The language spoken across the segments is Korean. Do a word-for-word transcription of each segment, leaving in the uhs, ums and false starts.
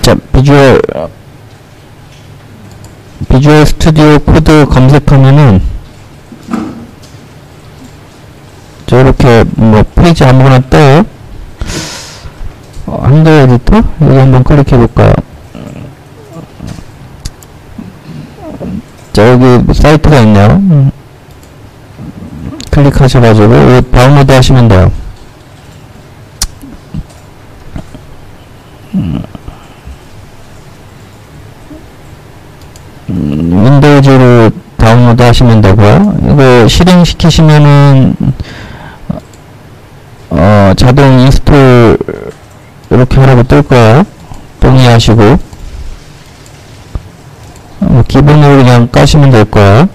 자, 비주얼, 비주얼 스튜디오 코드 검색하면은, 저렇게, 뭐, 페이지 아무거나 떠요. 어, 한도 에디터? 여기 한번 클릭해볼까요? 자, 여기 사이트가 있네요. 음. 클릭하셔가지고, 여기 다운로드 하시면 돼요. 음. 음, 윈도우즈로 다운로드 하시면 되고요. 이거 실행시키시면은, 어, 자동 인스톨, 이렇게 하라고 뜰 거예요. 동의하시고, 어, 기본으로 그냥 까시면 될 거예요.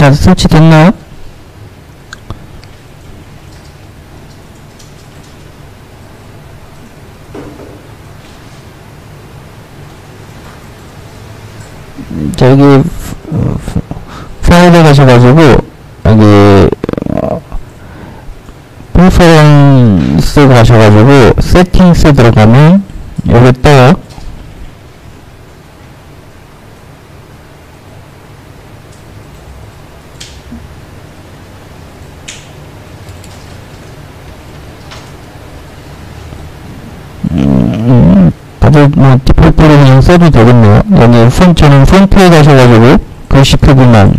자, 설치됐나요? 자, 여기 어, 파일에 가셔가지고 여기 어, 프리퍼런스 가셔가지고 세팅스 들어가면 여기 떠요. 음, 다들 뭐 디폴트로 그냥 써도 되겠네요. 여기 폰, 저는 폰트에 가셔가지고 글씨 크기만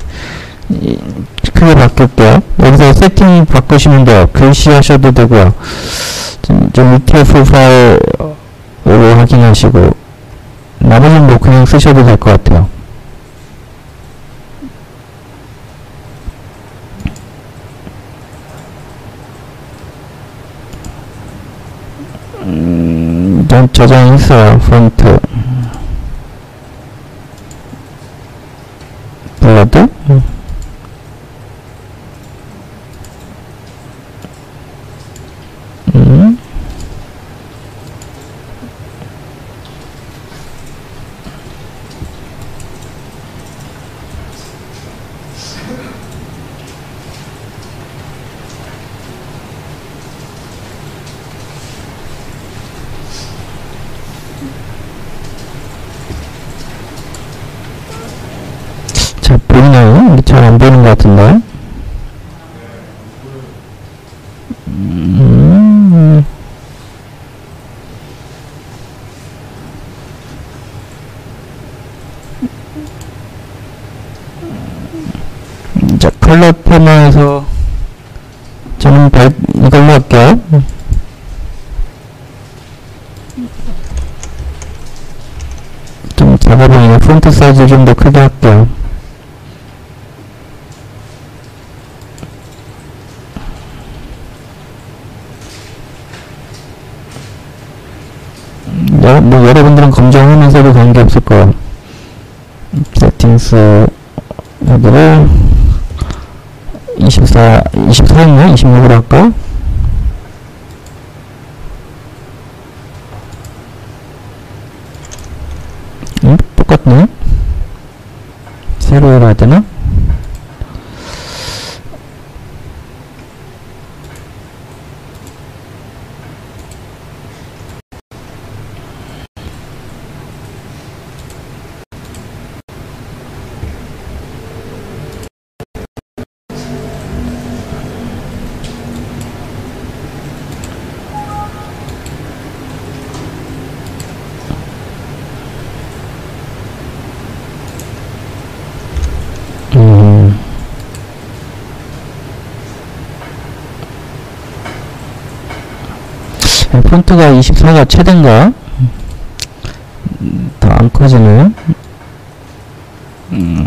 크게 바꿀게요. 여기서 세팅 바꾸시면 돼요. 글씨 하셔도 되고요. 좀, 좀 이티에프 파일로 확인하시고 나머지는 뭐 그냥 쓰셔도 될 것 같아요. 음, 전 저장했어요. 폰트 블러드 음. 잘 보이나요? 잘 안 보이는 것 같은데. 음. 자, 컬러 패널에서 저는 발, 이걸로 할게요. 좀 작아 보이네. 폰트 사이즈 좀 더 크게 할게요. 여, 뭐 여러분들은 검정하면서도 관계없을 거야. 세팅스 여기를 이십사, 이십사였나? 이십육으로 할까? 응? 똑같네? 새로 해봐야 되나? 음. 폰트가 이십사가 최대인가? 음, 더 안 커지네. 음.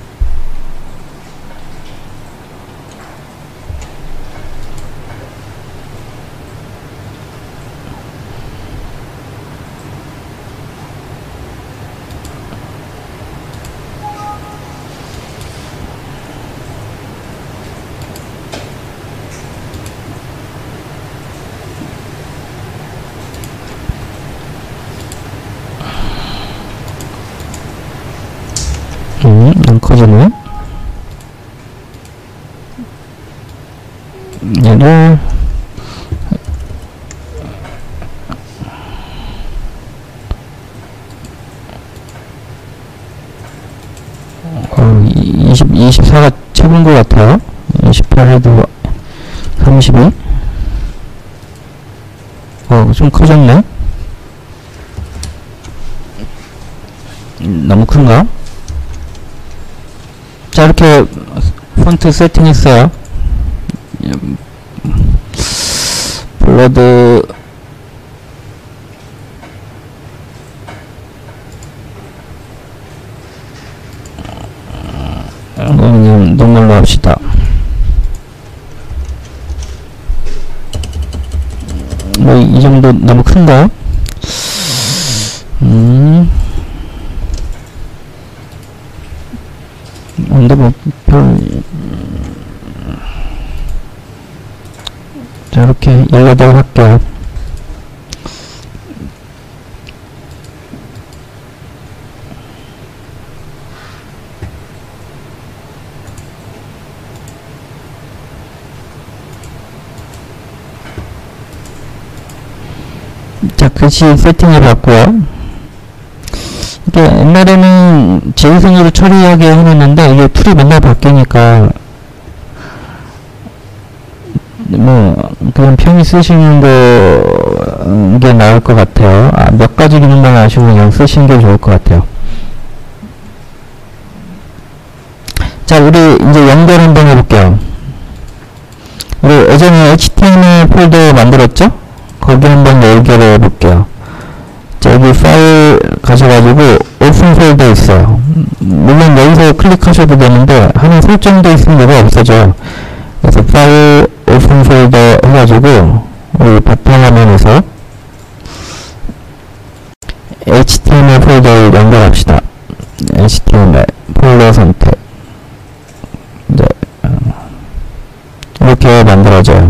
음, 안 커지네. 얘를 어, 이십, 이십사가 최고인 것 같아요. 이십팔 해도 삼십이. 어, 좀 커졌네. 음, 너무 큰가? 자, 이렇게 폰트 세팅했어요. 블러드 그냥 동물로 합시다. 뭐 이 정도 너무 큰가? 음. 근데 뭐, 별, 자, 이렇게 열여덟 할게요. 자, 글씨 세팅해 봤고요. 이게 옛날에는 재우선으로 처리하게 해놨는데 이게 툴이 맨날 바뀌니까 뭐 그냥 편히 쓰시는 거 게 나을 것 같아요. 아, 몇 가지 기능만 아시고 그냥 쓰시는 게 좋을 것 같아요. 자, 우리 이제 연결 한번 해볼게요. 우리 예전에 에이치티엠엘 폴더 만들었죠? 거기 한번 연결해 볼게요. 자, 여기 파일 가셔가지고 오픈 폴더 있어요. 물론 여기서 클릭하셔도 되는데 하나 설정돼 있으면 뭐가 없어져요. 그래서 파일 오픈 폴더 해가지고 우리 바탕화면에서 에이치티엠엘 폴더를 연결합시다. 에이치티엠엘 폴더 선택. 이제 이렇게 만들어져요.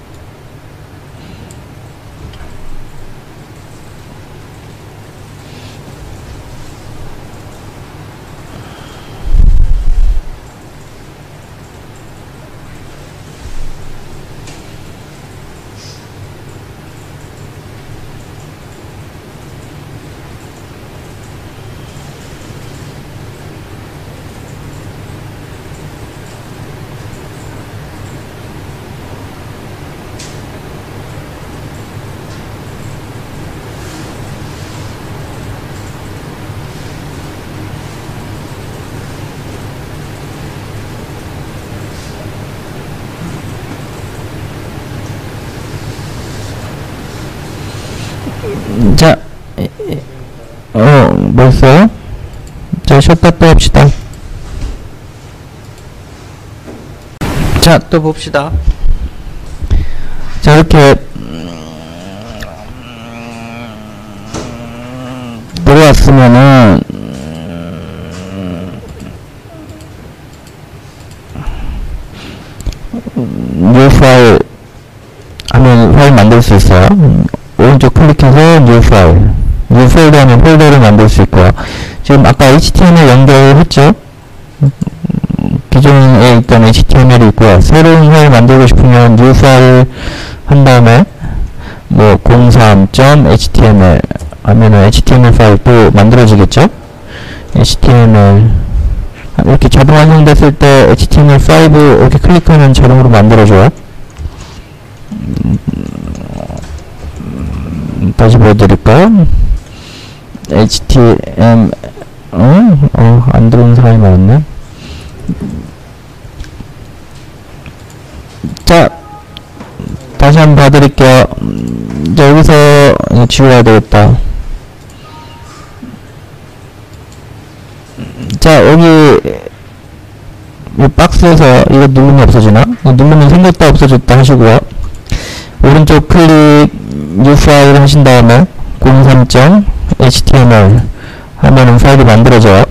자, 어, 뭐 있어요? 자, 쉬었다 또 합시다. 자, 또 봅시다. 자, 이렇게 들어왔으면은 new 파일 하면 파일 만들 수 있어요. 오른쪽 클릭해서 new 파일, new 폴더 하면 폴더를 만들 수 있고요. 지금 아까 에이치티엠엘 연결했죠? 기존에 있던 에이치티엠엘이 있고요. 새로운 파일 만들고 싶으면 new 파일 한 다음에 뭐 공삼 점 에이치티엠엘 하면은 에이치티엠엘 파일 또 만들어지겠죠? 에이치티엠엘 이렇게 자동 완성됐을 때 에이치티엠엘 파이브 이렇게 클릭하면 자동으로 만들어줘요. 다시 보여드릴까요? 에이치티엠엘 어? 어, 안 들어온 사람이 많았네. 자, 다시 한번 봐드릴게요. 음, 자, 여기서 지워야 되겠다. 자, 여기 이 박스에서 이거 누르면 없어지나? 이거 누르면 생겼다 없어졌다 하시고요. 오른쪽 클릭 new 파일 하신 다음에 공삼 점 에이치티엠엘 하면은 파일이 만들어져요.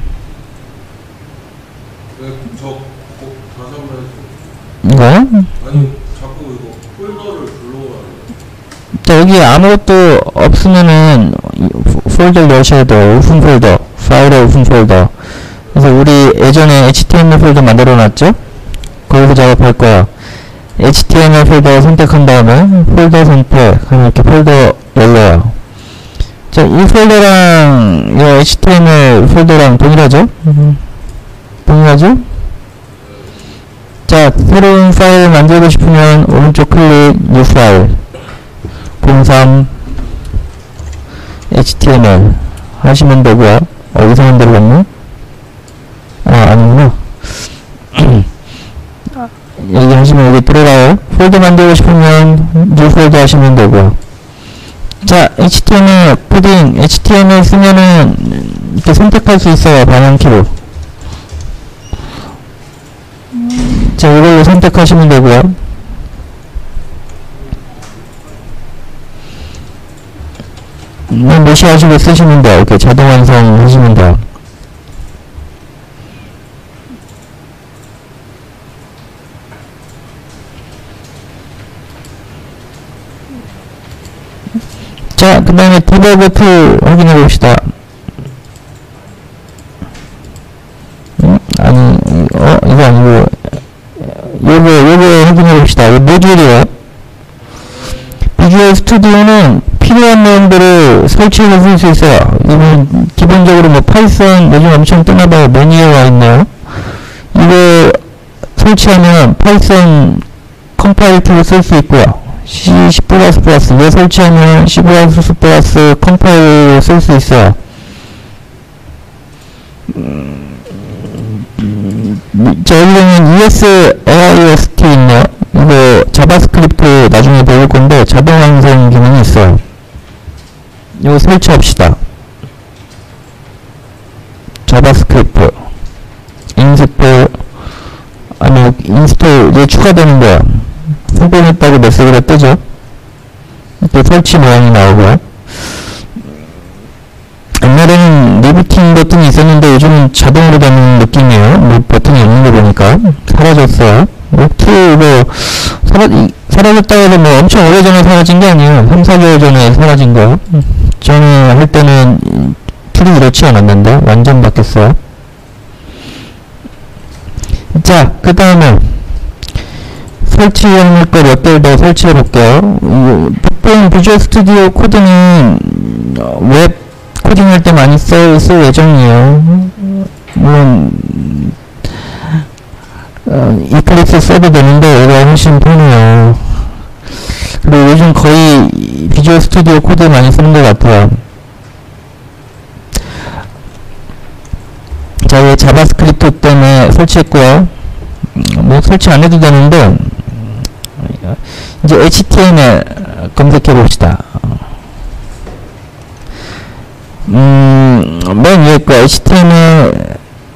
네, 저 꼭 다시 한번 해주세요. 이거? 아니, 자꾸 이거 폴더를 불러와요. 자, 여기 아무것도 없으면은 폴더를 여셔야 돼요. 오픈 폴더, 파일의 오픈 폴더. 그래서 우리 예전에 에이치티엠엘 폴더 만들어 놨죠? 거기서 작업할 거야. 에이치티엠엘 폴더 선택한 다음에 폴더 선택 하면 이렇게 폴더 열려요. 자, 이 폴더랑 이 에이치티엠엘 폴더랑 동일하죠? 음, 동일하죠? 자, 새로운 파일 만들고 싶으면 오른쪽 클릭 new 파일 공삼 에이치티엠엘 하시면 되고요. 어디서 만들었나? 아, 아니구나. 여기 하시면 여기 들어가요. 폴더 만들고 싶으면 new 폴더 하시면 되고요. 자, 에이치티엠엘 코딩 에이치티엠엘 쓰면은 이렇게 선택할 수 있어요. 방향키로. 자, 이걸로 선택하시면 되고요. 음, 무시하시고 쓰시면 돼요. 이렇게 자동 완성 하시면 돼요. 그 다음에 디버그 툴 확인해 봅시다. 음? 아니, 어, 이거 아니고, 요거, 요거 확인해 봅시다. 이 모듈이요. 비주얼 스튜디오는 필요한 내용들을 설치해서 쓸 수 있어요. 이건 기본적으로 뭐 파이썬 요즘 엄청 뜨나봐요. 매니에 와 있네요. 이거 설치하면 파이썬 컴파일 툴을 쓸 수 있고요. C, C++ 이거 설치하면 C++ 컴파일을 쓸 수 있어요. 자, 여기는 ESAIST 있네요. 이거 자바스크립트 나중에 배울 건데 자동 완성 기능이 있어요. 이거 설치합시다. 자바스크립트 인스톨 아니 인스톨 이제 추가되는 거야. 성공했다고 메시지가 뜨죠. 이렇게 설치 모양이 나오고요. 옛날에는 리부팅 버튼이 있었는데 요즘은 자동으로 되는 느낌이에요. 뭐 버튼이 없는 거 보니까 사라졌어요. 옥트 이거 사라, 사라졌다고 해도 뭐 엄청 오래전에 사라진 게 아니에요. 삼, 사 개월 전에 사라진 거. 저는 할 때는 툴이 이렇지 않았는데 완전 바뀌었어요. 자, 그 다음에 설치할 거 몇 개를 더 설치해 볼게요. 보통 비주얼 스튜디오 코드는 웹 코딩할 때 많이 쓸, 쓸 예정이에요. 물론 어, 이클립스 써도 되는데 이거 훨씬 편해요. 그리고 요즘 거의 비주얼 스튜디오 코드 많이 쓰는 것 같아요. 자, 이거 자바스크립트 때문에 설치했고요. 뭐 설치 안 해도 되는데 이제 에이치티엠엘 검색해 봅시다. 음, 맨 위에 거 에이치티엠엘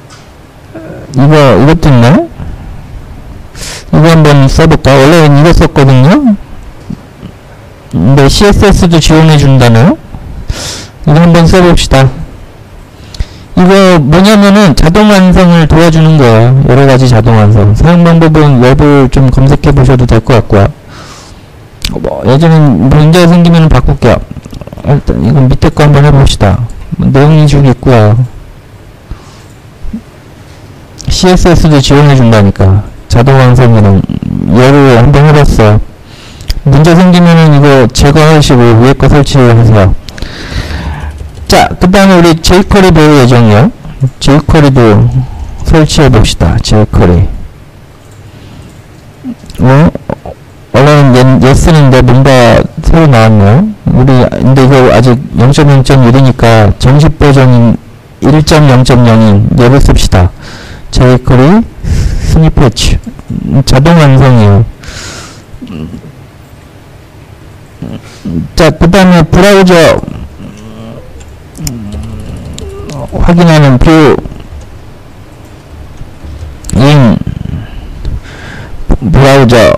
이거 이것도 있네. 이거 한번 써볼까? 원래는 이거 썼거든요. 근데 씨에스에스도 지원해 준다네요. 이거 한번 써봅시다. 이거 뭐냐면은 자동 완성을 도와주는 거예요. 여러가지 자동 완성. 사용 방법은 웹을 좀 검색해 보셔도 될 것 같고요. 뭐 예전엔 문제가 생기면 바꿀게요. 일단 이건 밑에 거 한번 해봅시다. 뭐 내용이 쭉 있고요. 씨에스에스도 지원해 준다니까. 자동 완성기능 얘를 한번 해봤어요. 문제 생기면은 이거 제거하시고 위에 거 설치하세요. 자, 그 다음에 우리 제이쿼리 배울 예정이요. 제이쿼리도 설치해 봅시다. 제이쿼리. 어? 원래는 옛, 옛 쓰는데 뭔가 새로 나왔네요. 우리, 근데 이거 아직 영 점 영 점 일이니까 정식 버전인 일 점 영 점 영인 얘를 씁시다. 제이쿼리 스니패치. 자동 완성이에요. 자, 그 다음에 브라우저 확인하는 뷰 인 브라우저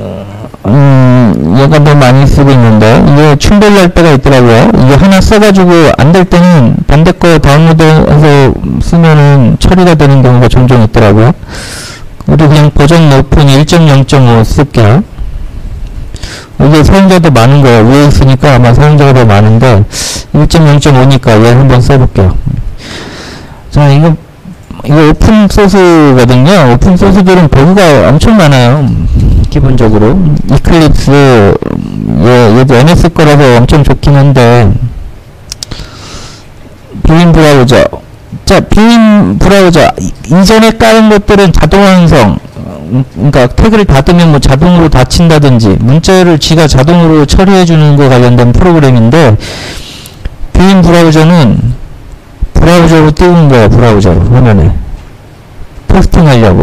음 얘가 더 많이 쓰고 있는데 이게 충돌날 때가 있더라고요. 이게 하나 써가지고 안 될 때는 반대 거 다운로드해서 쓰면은 처리가 되는 경우가 종종 있더라고요. 우리 그냥 버전 높은 일 점 영 점 오 쓸게요. 이게 사용자도 많은 거예요. 위에 있으니까 아마 사용자가 더 많은데 일 점 영 점 오니까 얘 한번 써볼게요. 자, 이거 이거 오픈 소스거든요. 오픈 소스들은 버그가 엄청 많아요. 기본적으로 이클립스 얘, 얘도 엔에스 거라서 엄청 좋긴 한데 뷰인 브라우저. 자, 뷰인 브라우저 이전에 깔은 것들은 자동 완성. 그러니까 태그를 닫으면 뭐 자동으로 닫힌다든지 문자를 지가 자동으로 처리해주는 거 관련된 프로그램인데 뷰인 브라우저는 브라우저로 띄우는 거예요. 브라우저로 화면에 포스팅 하려고.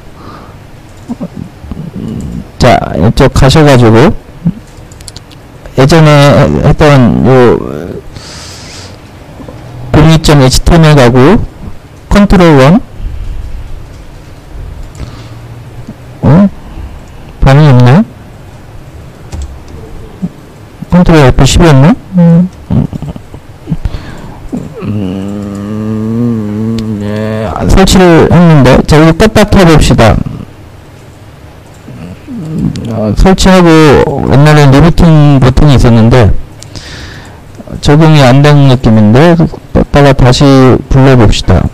자, 이쪽 가셔가지고 예전에 했던 요 공이 점 에이치티엠엘 가고 컨트롤 원 어? 반응이 없네? 컨트롤 에프 십이었나? 음, 음, 예, 설치를 했는데, 자, 이거 껐다 켜봅시다. 어, 설치하고, 옛날에 리부팅 버튼이 있었는데, 적용이 안 되는 느낌인데, 떴다가 다시 불러봅시다.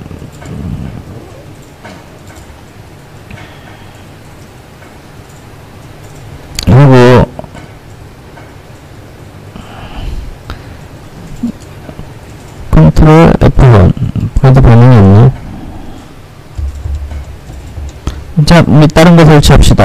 그리고 컨트롤 에프 원. 그래도 반응이 없네. 자, 우리 다른 거 설치합시다.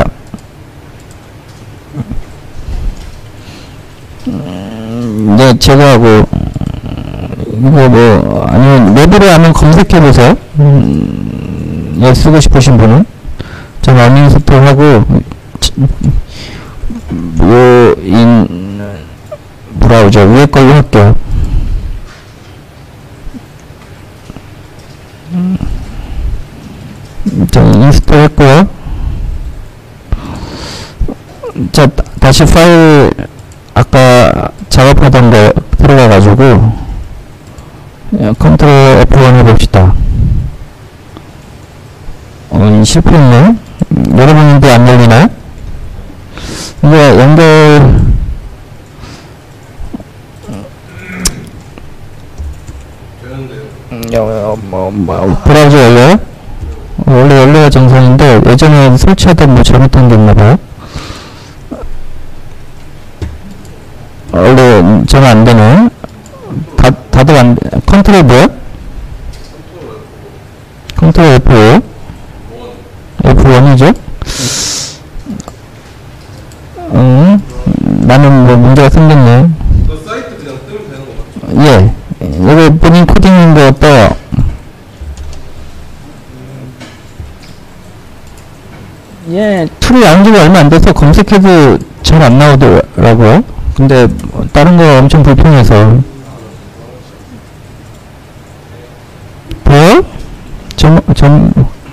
음, 네, 제가 하고, 이거 뭐, 아니면 웹으로 하면 검색해보세요. 음, 예, 쓰고 싶으신 분은. 제가 어닝스톨하고, 무인 브라우저 위에 걸로 할게요. 자, 인스톨 했고요. 자, 다시 파일 아까 작업하던 거 들어가 가지고 컨트롤 에프 원 해봅시다. 어, 실패했네. 여러분인데 안 열리나요? 이거 연결 되는데요. 뭐, 뭐, 브라우저 열려요? 원래 열려야 정상인데 예전에 설치하다 뭐 잘못한 게 있나봐요. 원래 저는 안 되네. 다, 다들 안, 컨트롤 뭐야? 컨트롤 에프 오? 에프 원이죠? 응, 나는 뭐 문제가 생겼네. 그 사이트 그냥 뜨면 되는 거 맞죠? 예. 여기 본인 코딩인 거 떠요. 예, 툴이 나온 지가 얼마 안 돼서 검색해도 잘 안 나오더라고요. 근데 다른 거 엄청 불편해서. 보여? 점, 점,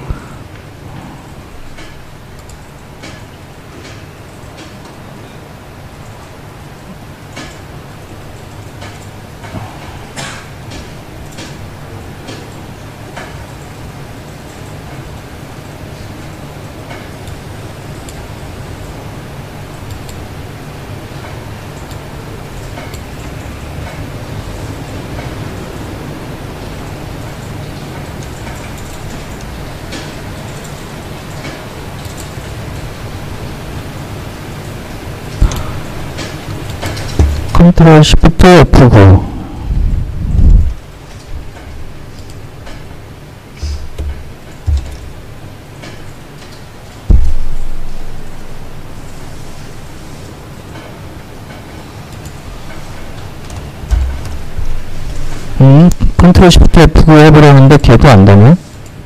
컨트롤 시프트 에프 구. 음, 컨트롤 시프트 에프 구 해보려는데 걔도 안 되네.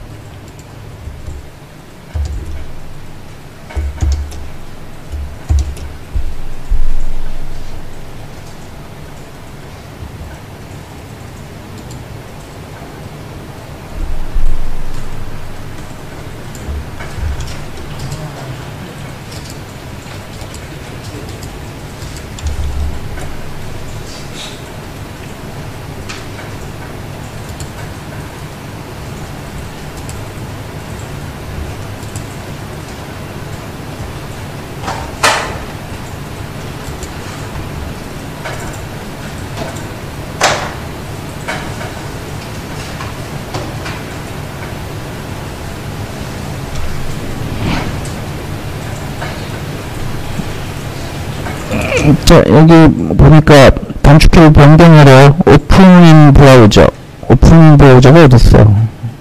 자, 여기 보니까 단축키를 변경하려 오픈인 브라우저. 오픈인 브라우저가 어딨어?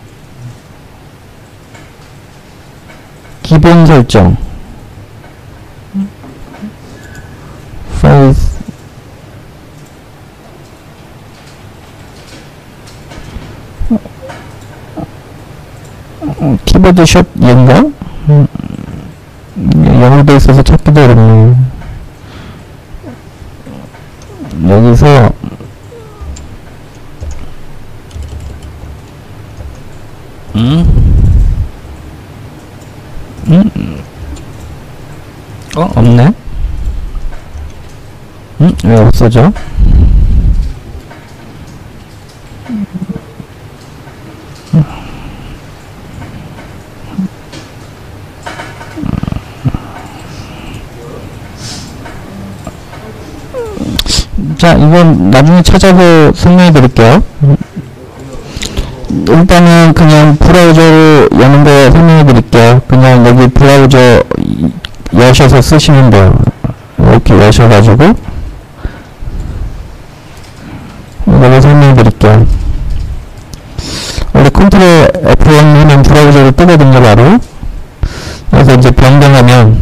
기본 설정. 파일. 어, 키보드 숏 얘인가? 음, 영어로 돼 있어서 찾기도 어렵네. 여기서 음? 음? 어? 없네? 음? 왜 없어져? 자, 자, 이건 나중에 찾아서 설명해 드릴게요. 일단은 그냥 브라우저로 여는 거 설명해 드릴게요. 그냥 여기 브라우저 여셔서 쓰시면 돼요. 이렇게 여셔가지고 이거 설명해 드릴게요. 원래 컨트롤 에프 원 하면 브라우저로 뜨거든요, 바로. 그래서 이제 변경하면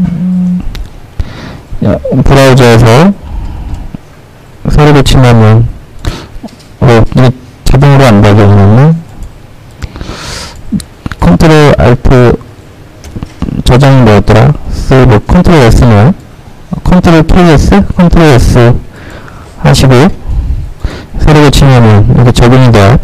브라우저에서 새로 고치면 어, 이게 자동으로 안 되게 하면 컨트롤 알트 저장이 뭐였더라? 세이브 컨트롤 S네요. 컨트롤 케이에스 컨트롤 S 하시고 새로 고치면은 이렇게 적용이 돼요.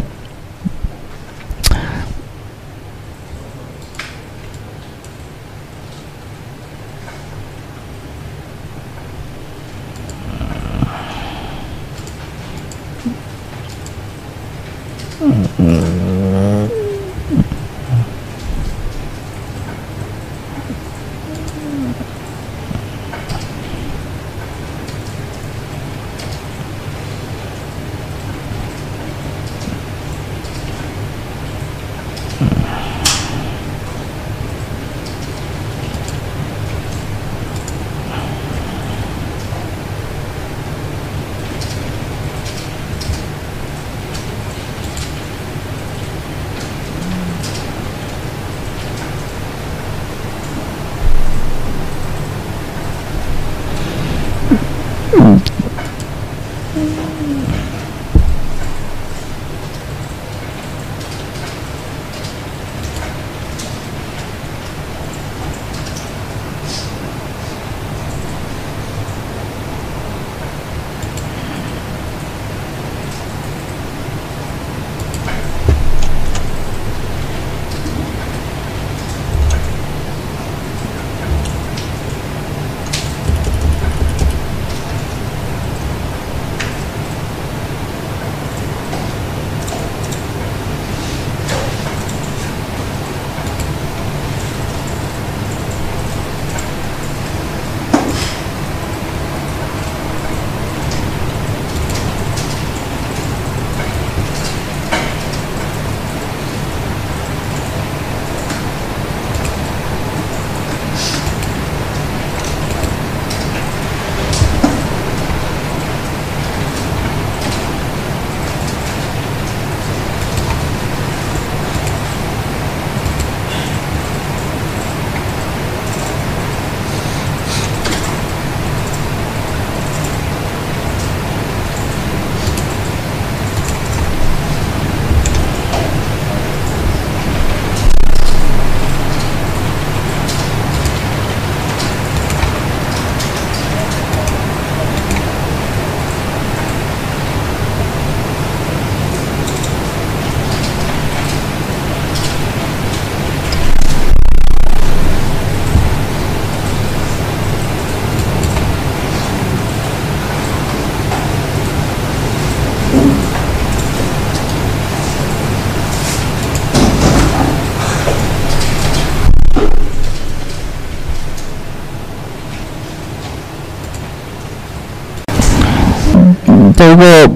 자, 이거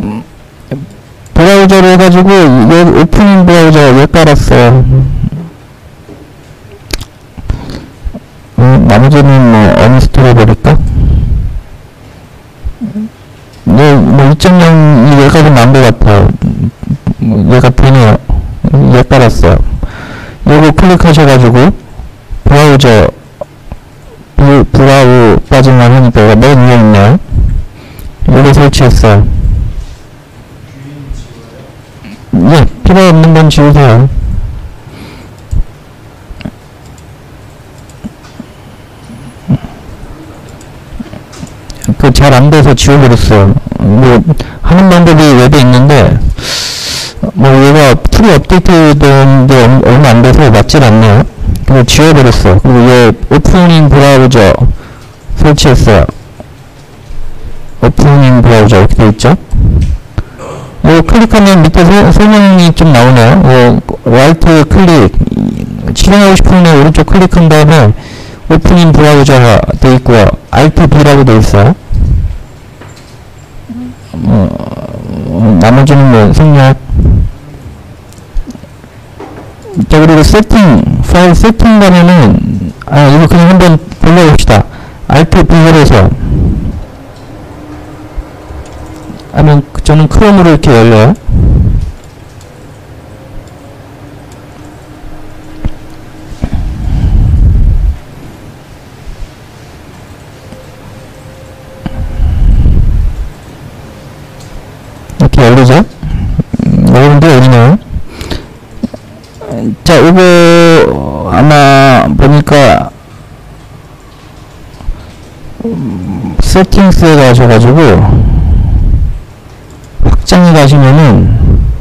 브라우저로 해가지고 이거 오프닝 브라우저 왜 깔았어요? 음, 나머지는 뭐 언인스톨 해버릴까? 네, 뭐 이 점 영이 얘가 좀 나은 것 같아요. 뭐 얘가 되네요. 얘 깔았어요. 요거 클릭하셔가지고 브라우저 브, 브라우 빠지면 하니까 얘가 맨 위에 있네요. 요거 설치했어요. 예, 필요 없는 건 지우세요. 그 잘 안 돼서 지워버렸어요. 뭐 하는 방법이 웹에 있는데 뭐 얘가 풀이 업데이트 되는데 얼마 안 돼서 맞질 않네요. 그래서 지워버렸어요. 그리고 얘 오프닝 브라우저 설치했어요. 오프닝 브라우저 이렇게 되어있죠? 이거 클릭하면 밑에 서, 설명이 좀 나오네요. 라이트 클릭, 실행하고 싶으면 오른쪽 클릭한 다음에 오프닝 브라우저가 되어있고요. 알트 비라고 되어있어요. 어, 나머지는 뭐 생략. 자, 그리고 세팅, 파일 세팅 가면은, 아, 이거 그냥 한번 돌려봅시다. Alt B를 해서. 하면, 저는 크롬으로 이렇게 열려요. 이렇게 열리죠? 음, 여러분들 열리나요? 자, 이거 아마 보니까 음, 세팅스에 가셔가지고 확장에 가시면은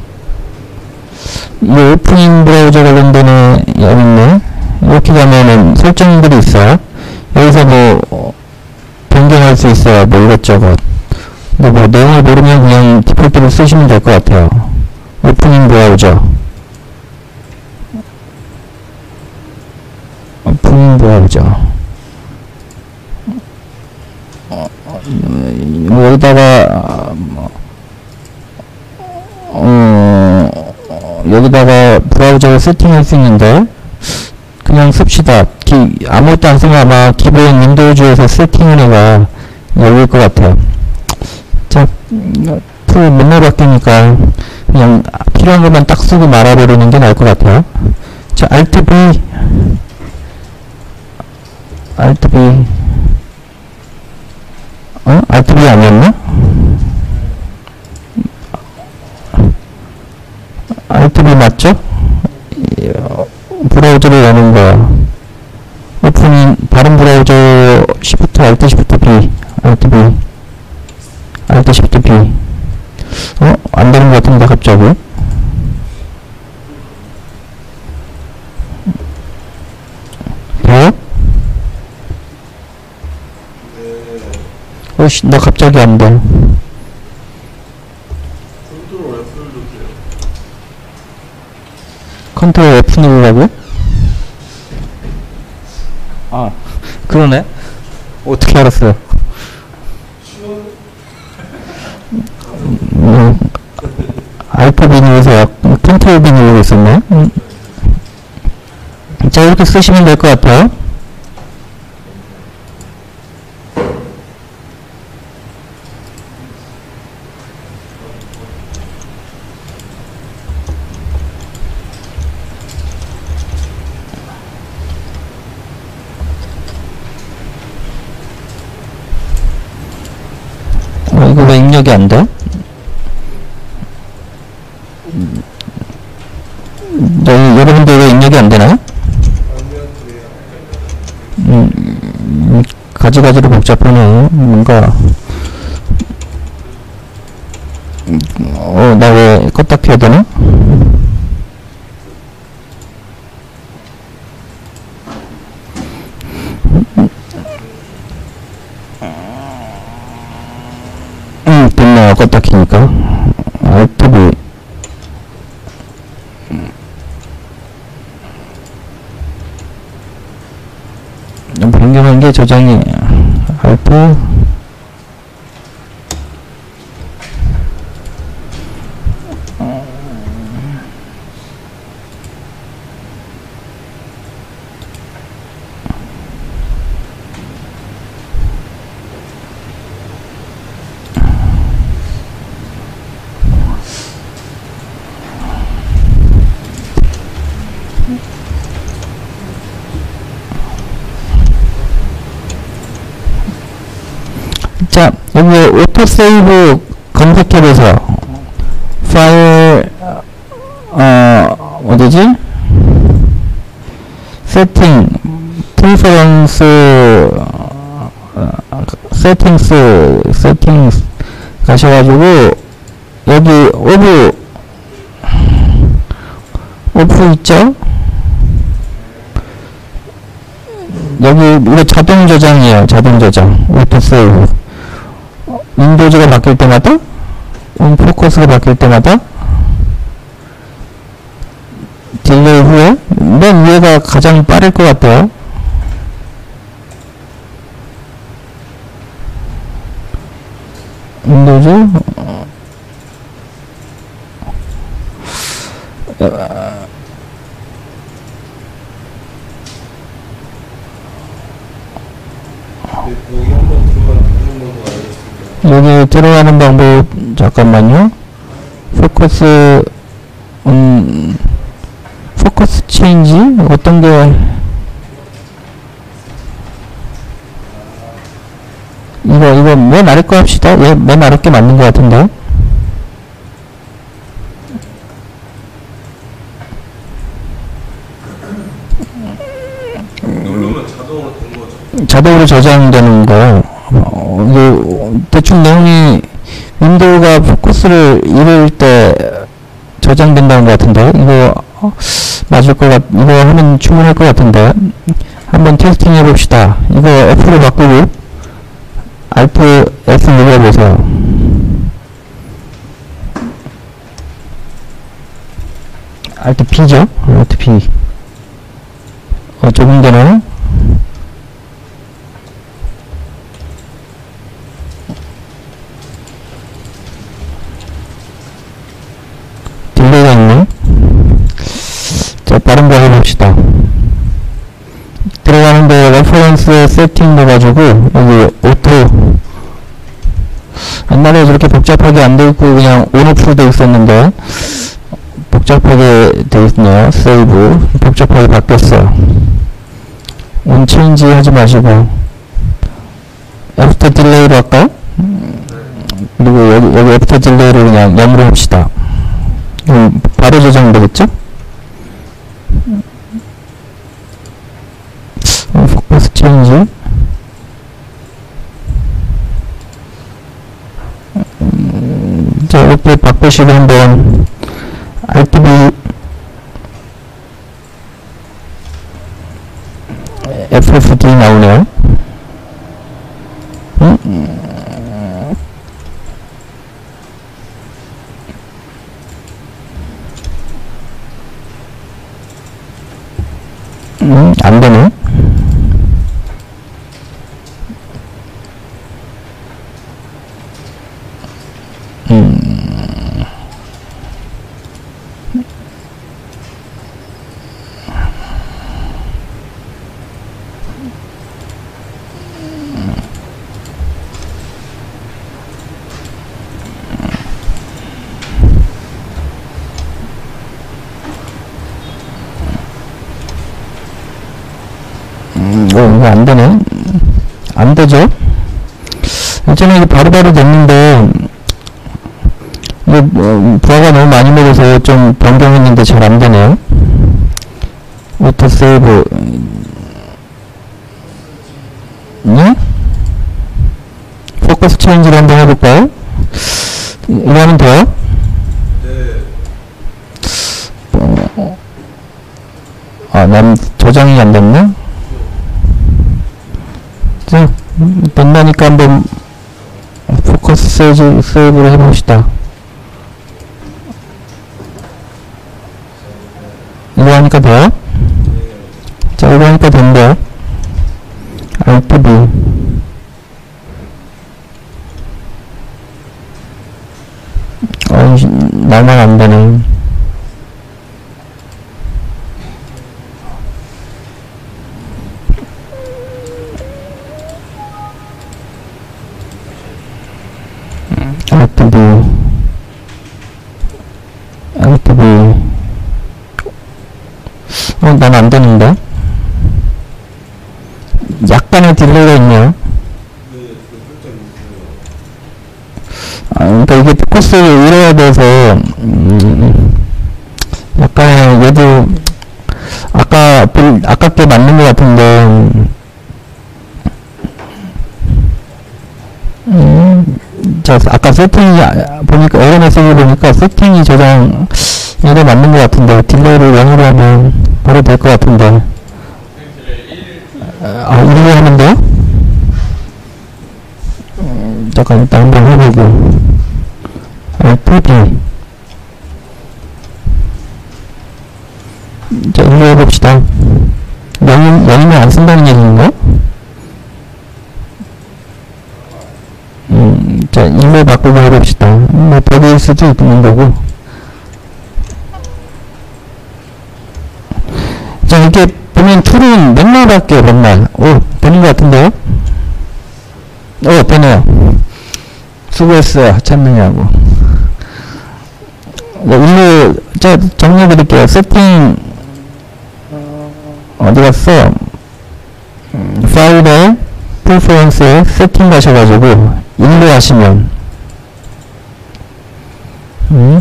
이 오프닝 브라우저 관련된 여기 있네. 이렇게 가면은 설정들이 있어요. 여기서 뭐 변경할 수 있어요. 뭐 이것저것. 근데 뭐 내용을 모르면 그냥 디폴트로 쓰시면 될 것 같아요. 오프닝 브라우저. 오프닝 브라우저. 어, 뭐 여기다가 어, 여기다가 브라우저를 세팅할 수 있는데 그냥 씁시다. 기, 아무것도 안 쓰면 아마 기본 윈도우즈에서 세팅을 해가 열릴 것 같아요. 자, 풀 맨날 바뀌니까 그냥 필요한 것만 딱 쓰고 말아버리는 게 나을 것 같아요. 자, Alt V, Alt V, 어? Alt V 아니었나? Alt V 맞죠? 브라우저를 여는 거야. 오프닝, 다른 브라우저 Shift, Alt, Shift B, Alt V, Alt, Shift B. 어? 안 되는 것 같은데, 갑자기. 돼요? 어이씨, 나 갑자기 안 돼. 컨트롤 F를 누르세요. 컨트롤 F 누르라고요? 아, 그러네? 어떻게 알았어요? 음, 알파 B 누르세요. 컨트롤 B 누르고 있었네. 음. 자, 이렇게 쓰시면 될 것 같아요. 어, 이거 왜 입력이 안 돼? 네, 여러분들 왜 입력이 안 되나요? 음, 음, 가지가지로 복잡하네. 뭔가, 어, 나 왜 껐다 켜야 되나? 음, 됐네요. 껐다 키니까. Alt V. 변경한 게 저장이 Alt 자, 여기 오토세이브 검색해보세요. 파일, 어, 어디지? 세팅, 프리퍼런스, 세팅스, 세팅스 가셔가지고, 여기 오브, 오프 있죠? 여기, 이거 자동 저장이에요. 자동 저장. 오토세이브. 윈도우즈가 바뀔 때마다, 음, 포커스가 바뀔 때마다, 딜레이 후에, 맨 위에가 가장 빠를 것 같아요. 윈도우즈, 여기 한번 들어가는 방법도 알려주세요. 여기 들어가는 방법, 잠깐만요. 포커스, 음, 포커스 체인지? 어떤 게, 이거, 이거 맨 아래 거 합시다. 예, 맨 아래 게 맞는 것 같은데. 누르면 자동으로 된 거죠. 자동으로 저장되는 거. 어, 이거 대충 내용이 윈도우가 포커스를 잃을 때 저장된다는 것 같은데. 이거, 어, 맞을 것 같, 이거 하면 충분할 것 같은데. 한번 테스팅 해봅시다. 이거 F로 바꾸고, Alt S 눌러보세요. Alt P죠? Alt P. 어, 적용되나요? 딜레이가 있네. 자, 다른 거 해봅시다. 들어가는데 레퍼런스 세팅 넣어가지고 여기 오토, 옛날에 저렇게 복잡하게 안 돼있고 그냥 온오프로 돼 있었는데 복잡하게 돼 있네요. 세이브 복잡하게 바뀌었어요. 온 체인지 하지 마시고 애프터 딜레이로 할까요? 그리고 여기, 여기 애프터 딜레이를 그냥 영으로 합시다. 그럼 바로 저장되겠죠? 어, 포커스 체인지. 음, 자, 이렇게 바꾸시고 한번 Alt B 에프 에프 디 나오네요. 음? 음, 안 되네. 음. 음, 어, 이거 안 되네. 안 되죠? 전에 이게 바로바로 됐는데, 이게 뭐, 부하가 너무 많이 먹어서 좀 변경했는데 잘 안 되네요. 오토 세이브. 네? 포커스 체인지를 한번 해볼까요? 이거 하면 돼요? 네. 어, 아, 난 저장이 안 됐네? 자, 된다니까 한번 포커스 세이브, 세이브를 해봅시다. 이거 하니까 돼요? 자, 이거 하니까 된대요. Alt B. 어, 나만 안 되네. Alt B. Alt B. 어, 난 안 되는데? 약간의 딜레이가 있네요. 네, 그 설정 있어요. 아, 그러니까 이게 포커스를 잃어야 돼서, 음, 약간의, 얘도, 아까, 아깝게 맞는 것 같은데, 음, 자, 아까 세팅이, 보니까, 에러 메시지 보니까 세팅이 저장, 얘도 맞는 것 같은데, 딜레이를 영으로 하면 바로 될 것 같은데. 아, 이렇게 하면 돼요? 음, 잠깐, 일단 한번 해보고. Alt B. 자, 이거 해봅시다. 영인, 영인을 안 쓴다는 얘기인가? 음, 자, 이메일 바꾸고 해봅시다. 뭐, 버그일 수도 있는 거고. 자, 이렇게 보면 툴은 맨날 바뀌어요, 맨날. 오, 되는 것 같은데요? 오, 되네요. 수고했어요. 찾느냐고. 네, 일로, 자, 정리해 드릴게요. 세팅, 어디 갔어? 음, 파일에, 프리퍼런스에 세팅 가셔가지고, 일로 하시면, 음,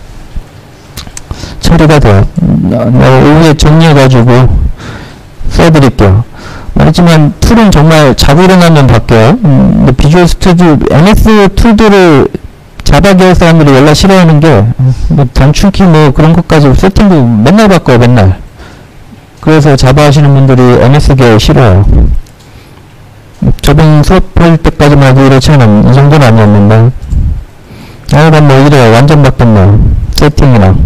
처리가 돼요. 네, 오후에 정리해가지고, 써드릴게요. 말했지만, 툴은 정말 자고 일어나면 바뀌어요. 음, 근데 비주얼 스튜디오, 엠에스 툴들을 자바 계열 사람들이 연락 싫어하는 게, 뭐, 단축키 뭐, 그런 것까지 세팅도 맨날 바꿔요, 맨날. 그래서 자바 하시는 분들이 엠에스 계열 싫어요. 저번 수업할 때까지만 해도 이렇지 않은, 이 정도는 아니었는데. 아, 난 뭐 이래요. 완전 바뀌었네요. 세팅이랑.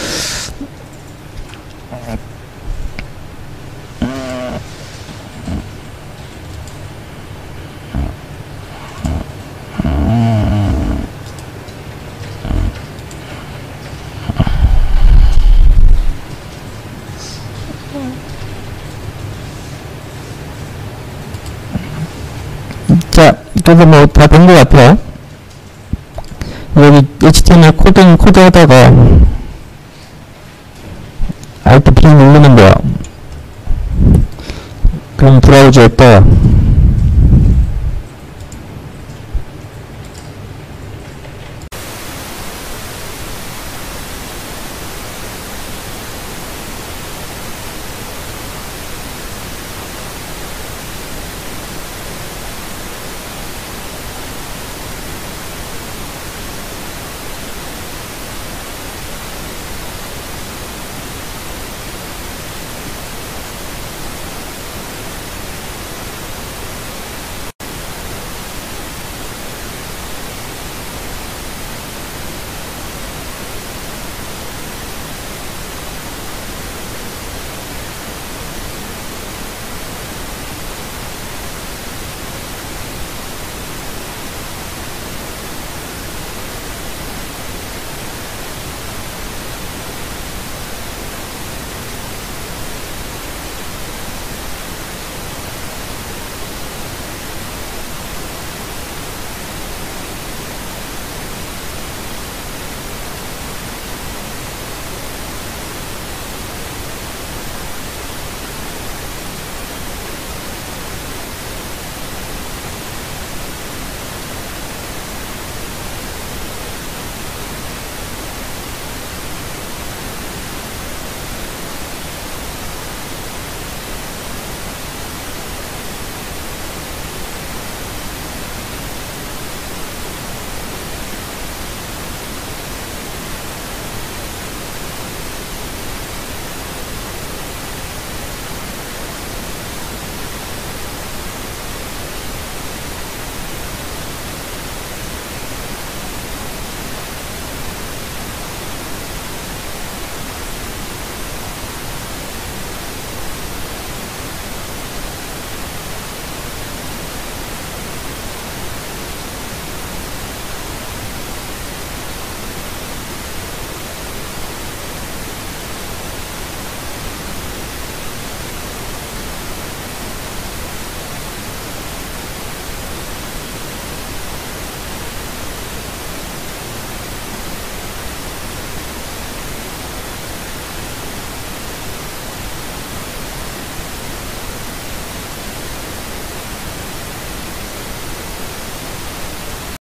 자, 그래서 뭐 다 된 것 같아요. 여기 에이치티엠엘 코딩 코드 하다가 알트 피 누르면 돼요. 그럼 브라우저에 떠요.